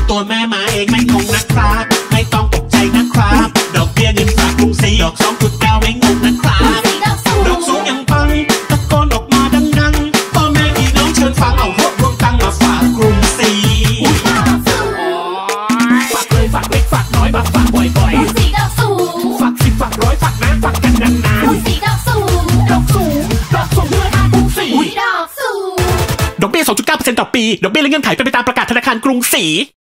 ตัวแม่มาเองไม่งงนะครับไม่ต้องตกใจนะครับดอกเบี้ยเงินฝากกรุงศรีดอก2.9ไม่งงนะครับดอกสูงยังปังตะโกนออกมาดังๆพ่อแม่พี่น้องเชิญฟังเอารวบรวมตังมาฝากกรุงศรีฝากเลยฝากเล็กฝากน้อยมาฝากบ่อยๆฝาก10ฝาก100ฝากนานฝากกันนานๆดอกสูงเพื่อฝากกรุงศรีดอกเบี้ย 2.9% ต่อปีดอกเบี้ยและเงื่อนไขเป็นไปตามประกาศธนาคารกรุงศรี